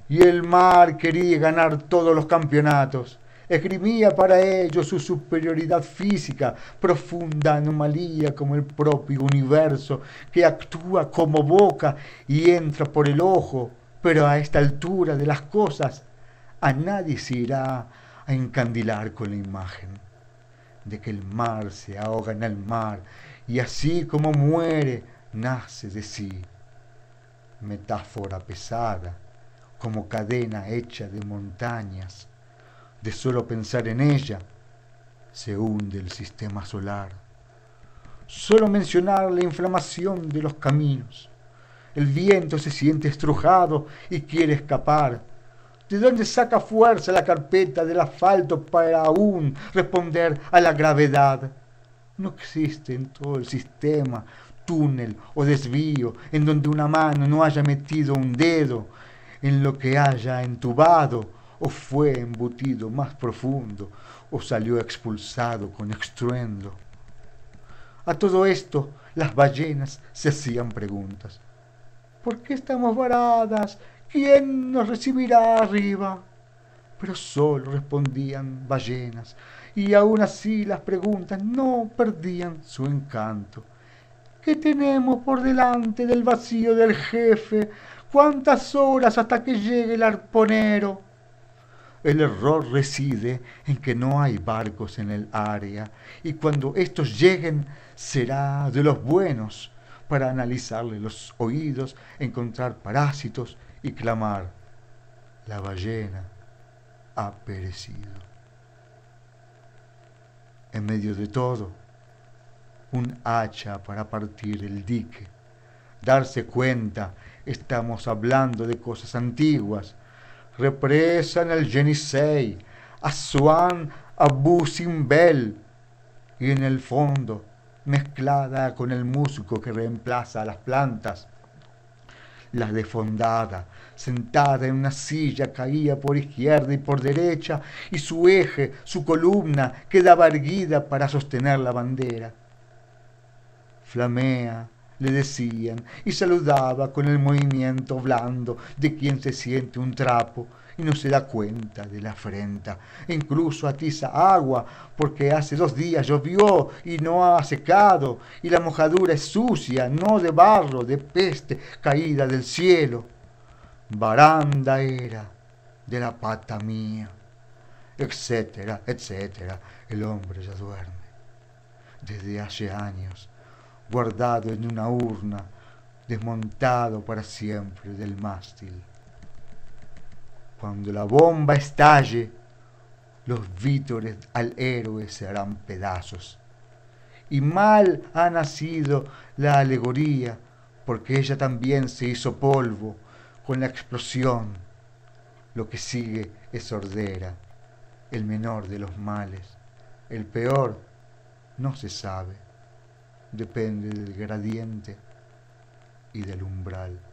y el mar quería ganar todos los campeonatos. Esgrimía para ellos su superioridad física, profunda anomalía como el propio universo, que actúa como boca y entra por el ojo, pero a esta altura de las cosas a nadie se irá a encandilar con la imagen de que el mar se ahoga en el mar y así como muere, nace de sí. Metáfora pesada, como cadena hecha de montañas. De solo pensar en ella, se hunde el sistema solar. Solo mencionar la inflamación de los caminos. El viento se siente estrujado y quiere escapar. ¿De dónde saca fuerza la carpeta del asfalto para aún responder a la gravedad? No existe en todo el sistema túnel o desvío en donde una mano no haya metido un dedo en lo que haya entubado, o fue embutido más profundo, o salió expulsado con estruendo. A todo esto, las ballenas se hacían preguntas. ¿Por qué estamos varadas? ¿Quién nos recibirá arriba? Pero solo respondían ballenas, y aún así las preguntas no perdían su encanto. ¿Qué tenemos por delante del vacío del jefe? ¿Cuántas horas hasta que llegue el arponero? El error reside en que no hay barcos en el área, y cuando estos lleguen será de los buenos para analizarle los oídos, encontrar parásitos y clamar: la ballena ha perecido. En medio de todo, un hacha para partir el dique. Darse cuenta, estamos hablando de cosas antiguas. Represa en el Yenisei, Asuán Abu Simbel, y en el fondo, mezclada con el músico que reemplaza a las plantas, la defondada, sentada en una silla, caía por izquierda y por derecha, y su eje, su columna, quedaba erguida para sostener la bandera. Flamea, le decían, y saludaba con el movimiento blando de quien se siente un trapo y no se da cuenta de la afrenta. E incluso atiza agua, porque hace 2 días llovió y no ha secado, y la mojadura es sucia, no de barro, de peste caída del cielo. Baranda era de la pata mía, etcétera, etcétera. El hombre ya duerme desde hace años, guardado en una urna, desmontado para siempre del mástil. Cuando la bomba estalle, los vítores al héroe se harán pedazos. Y mal ha nacido la alegoría, porque ella también se hizo polvo con la explosión. Lo que sigue es sordera, el menor de los males. El peor no se sabe. Depende del gradiente y del umbral.